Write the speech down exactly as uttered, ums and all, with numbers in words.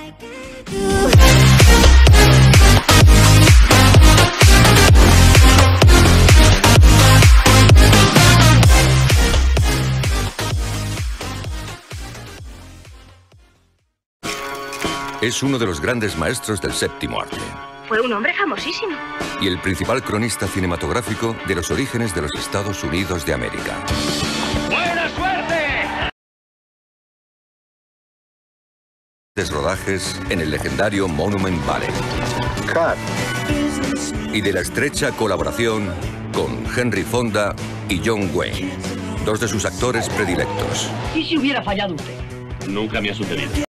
Es uno de los grandes maestros del séptimo arte. Fue un hombre famosísimo. Y el principal cronista cinematográfico de los orígenes de los Estados Unidos de América. ¡Buena suerte! Rodajes en el legendario Monument Valley. Cut. Y de la estrecha colaboración con Henry Fonda y John Wayne, dos de sus actores predilectos. ¿Y si hubiera fallado usted? Nunca me ha sucedido.